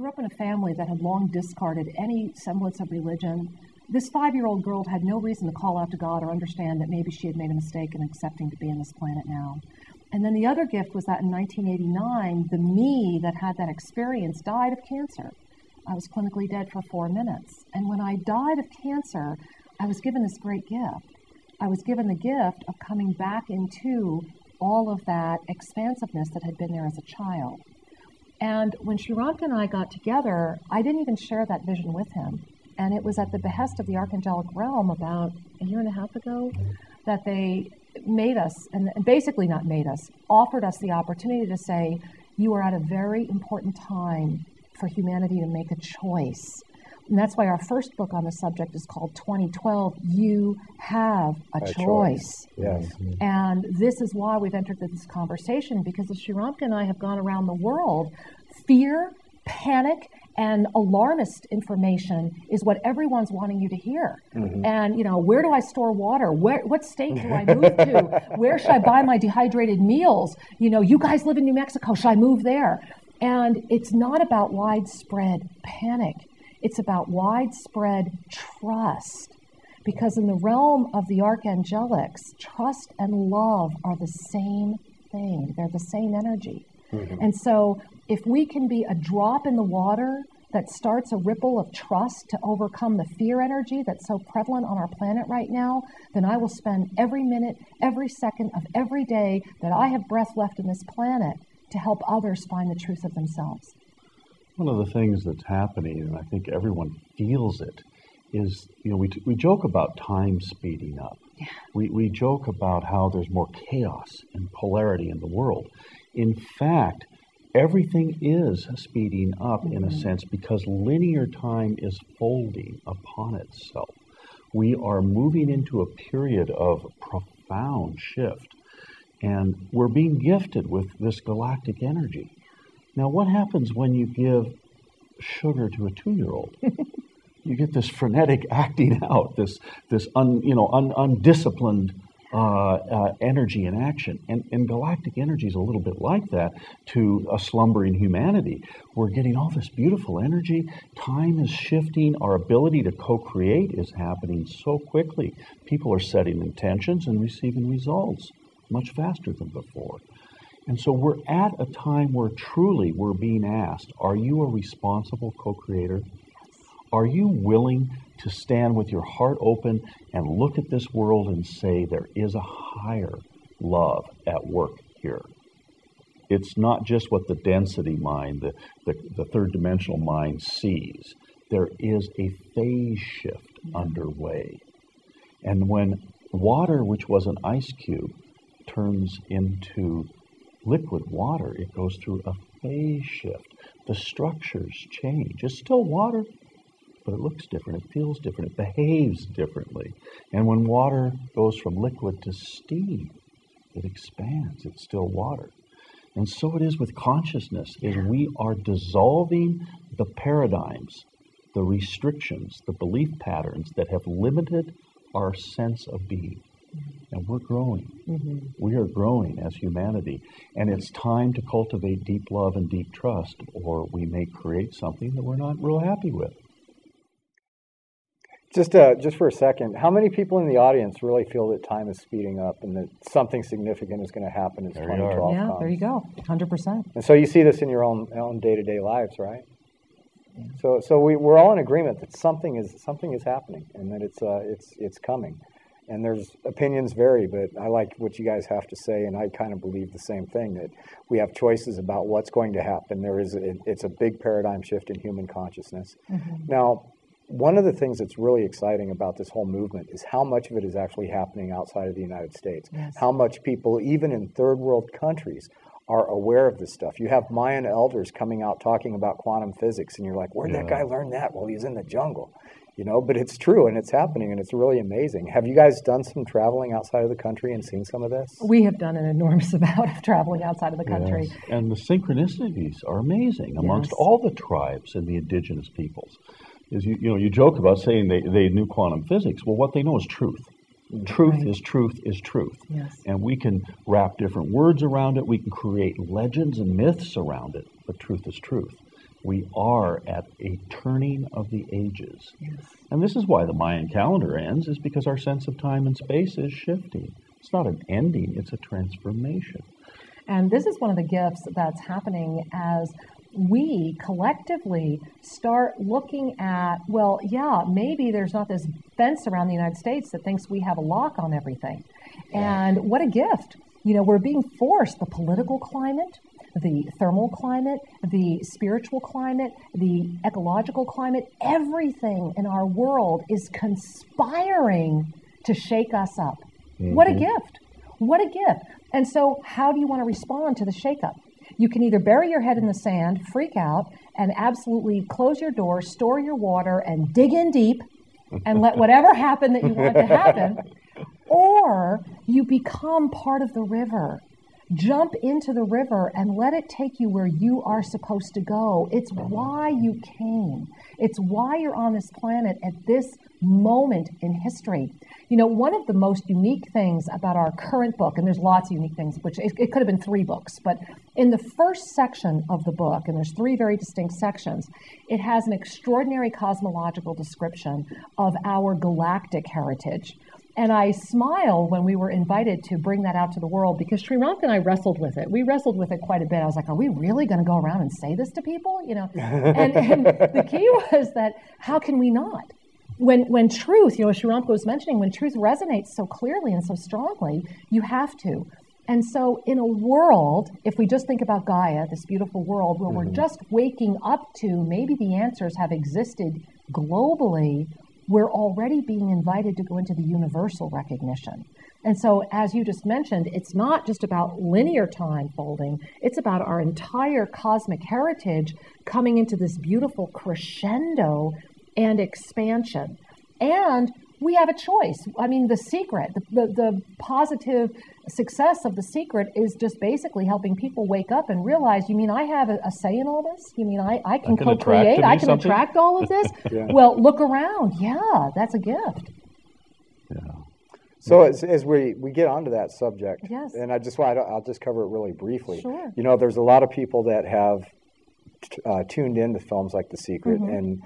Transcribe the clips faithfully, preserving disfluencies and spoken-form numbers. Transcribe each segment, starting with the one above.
grew up in a family that had long discarded any semblance of religion. This five-year-old girl had no reason to call out to God or understand that maybe she had made a mistake in accepting to be on this planet now. And then the other gift was that in nineteen eighty-nine, the me that had that experience died of cancer. I was clinically dead for four minutes. And when I died of cancer, I was given this great gift. I was given the gift of coming back into all of that expansiveness that had been there as a child. And when Shiranka and I got together, I didn't even share that vision with him. And it was at the behest of the Archangelic Realm about a year and a half ago that they made us, and basically not made us, offered us the opportunity to say, you are at a very important time for humanity to make a choice. And that's why our first book on the subject is called twenty twelve, You Have a, a Choice. choice. Yes. And this is why we've entered this conversation, because as Shiranka and I have gone around the world, fear, panic, and alarmist information is what everyone's wanting you to hear. Mm-hmm. And, you know, where do I store water? Where, what state do I move to? Where should I buy my dehydrated meals? You know, you guys live in New Mexico. Should I move there? And it's not about widespread panic. It's about widespread trust. Because in the realm of the archangelics, trust and love are the same thing. They're the same energy. Mm-hmm. And so if we can be a drop in the water that starts a ripple of trust to overcome the fear energy that's so prevalent on our planet right now, then I will spend every minute, every second of every day that I have breath left in this planet to help others find the truth of themselves. One of the things that's happening, and I think everyone feels it, is, you know, we we joke about time speeding up. Yeah. We we joke about how there's more chaos and polarity in the world. In fact, everything is speeding up mm-hmm. in a sense because linear time is folding upon itself. We are moving into a period of profound shift, and we're being gifted with this galactic energy. Now, what happens when you give sugar to a two-year-old? You get this frenetic acting out, this this un, you know un, undisciplined uh, uh, energy and action, and, and galactic energy is a little bit like that to a slumbering humanity. We're getting all this beautiful energy. Time is shifting. Our ability to co-create is happening so quickly. People are setting intentions and receiving results much faster than before. And so we're at a time where truly we're being asked, are you a responsible co-creator? Are you willing to stand with your heart open and look at this world and say there is a higher love at work here? It's not just what the density mind, the, the, the third dimensional mind sees. There is a phase shift underway. And when water, which was an ice cube, turns into liquid water, it goes through a phase shift. The structures change. It's still water, but it looks different, it feels different, it behaves differently. And when water goes from liquid to steam, it expands, it's still water. And so it is with consciousness, is we are dissolving the paradigms, the restrictions, the belief patterns that have limited our sense of being. And we're growing. Mm-hmm. We are growing as humanity. And it's time to cultivate deep love and deep trust, or we may create something that we're not real happy with. Just uh, just for a second, how many people in the audience really feel that time is speeding up and that something significant is going to happen as twenty twelve Yeah, comes? there you go, one hundred percent. And so you see this in your own own day-to-day lives, right? Yeah. So so we, we're all in agreement that something is something is happening and that it's uh, it's it's coming. And there's opinions vary, but I like what you guys have to say, and I kind of believe the same thing, that we have choices about what's going to happen. There is a, it's a big paradigm shift in human consciousness. Mm-hmm. Now, one of the things that's really exciting about this whole movement is how much of it is actually happening outside of the United States. Yes. How much people, even in third world countries, are aware of this stuff. You have Mayan elders coming out talking about quantum physics, and you're like, where'd yeah. that guy learn that? Well, he's in the jungle. You know, but it's true, and it's happening, and it's really amazing. Have you guys done some traveling outside of the country and seen some of this? We have done an enormous amount of traveling outside of the country. Yes. And the synchronicities are amazing amongst yes. all the tribes and the indigenous peoples. Is you, you know, you joke about saying they, they knew quantum physics. Well, what they know is truth. Truth right. is truth is truth. Yes. And we can wrap different words around it. We can create legends and myths around it, but truth is truth. We are at a turning of the ages. Yes. And this is why the Mayan calendar ends, is because our sense of time and space is shifting. It's not an ending, it's a transformation. And this is one of the gifts that's happening as we collectively start looking at, well, yeah, maybe there's not this fence around the United States that thinks we have a lock on everything. And what a gift. You know, we're being forced, the political climate, the thermal climate, the spiritual climate, the ecological climate, everything in our world is conspiring to shake us up. Mm-hmm. What a gift. What a gift. And so how do you want to respond to the shakeup? You can either bury your head in the sand, freak out, and absolutely close your door, store your water, and dig in deep and let whatever happen that you want to happen, or you become part of the river. Jump into the river and let it take you where you are supposed to go. It's why you came. It's why you're on this planet at this moment in history. You know, one of the most unique things about our current book, and there's lots of unique things, which it, it could have been three books, but in the first section of the book, and there's three very distinct sections, it has an extraordinary cosmological description of our galactic heritage. And I smile when we were invited to bring that out to the world, because Srirank and I wrestled with it. We wrestled with it quite a bit. I was like, are we really going to go around and say this to people? You know, and, and the key was that how can we not? When when truth, you know, as Srirank was mentioning, when truth resonates so clearly and so strongly, you have to. And so in a world, if we just think about Gaia, this beautiful world, where mm-hmm. we're just waking up to maybe the answers have existed globally, we're already being invited to go into the universal recognition. And so, as you just mentioned, it's not just about linear time folding, it's about our entire cosmic heritage coming into this beautiful crescendo and expansion. And we have a choice. I mean, the secret, the, the, the positive success of the secret is just basically helping people wake up and realize, you mean I have a, a say in all this? You mean I, I can, I can co-create? I can something? attract all of this? Yeah. Well, look around. Yeah, that's a gift. Yeah. So as, as we, we get onto that subject, yes. and I just want I'll just cover it really briefly. Sure. You know, there's a lot of people that have t- uh, tuned into films like The Secret, mm-hmm. and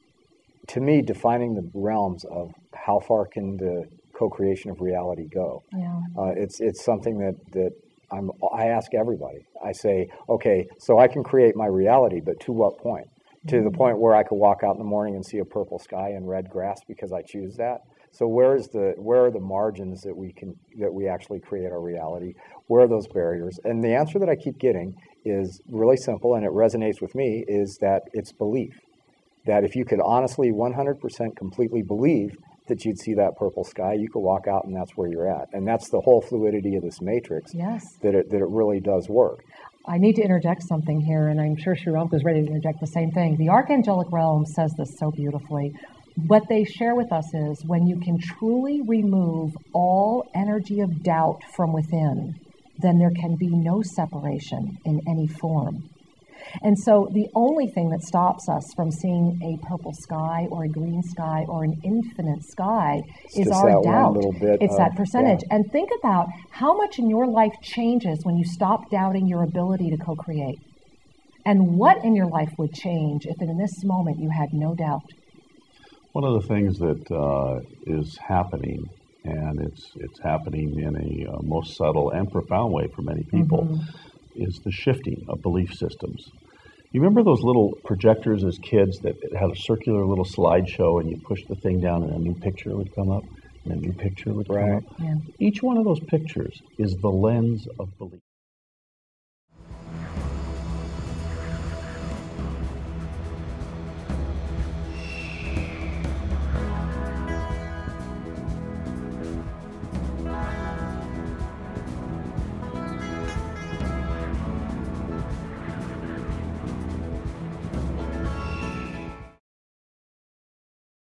to me, defining the realms of how far can the co-creation of reality go. Yeah. Uh, it's it's something that, that I'm, I ask everybody. I say, okay, so I can create my reality, but to what point? Mm-hmm. To the point where I could walk out in the morning and see a purple sky and red grass because I choose that? So where is the where are the margins that we can that we actually create our reality? Where are those barriers? And the answer that I keep getting is really simple, and it resonates with me, is that it's belief. That if you could honestly one hundred percent completely believe that you'd see that purple sky, you could walk out and that's where you're at. And that's the whole fluidity of this matrix, yes. that it that it really does work. I need to interject something here, and I'm sure Srirank is ready to interject the same thing. The Archangelic Realm says this so beautifully. What they share with us is when you can truly remove all energy of doubt from within, then there can be no separation in any form. And so the only thing that stops us from seeing a purple sky or a green sky or an infinite sky it's is just our that doubt. One little bit it's of, that percentage. Yeah. And think about how much in your life changes when you stop doubting your ability to co-create. And what in your life would change if in this moment you had no doubt? One of the things that uh, is happening, and it's it's happening in a uh, most subtle and profound way for many people, mm-hmm. is the shifting of belief systems. You remember those little projectors as kids that had a circular little slideshow, and you push the thing down and a new picture would come up, and a new picture would right. come up? Yeah. Each one of those pictures is the lens of belief.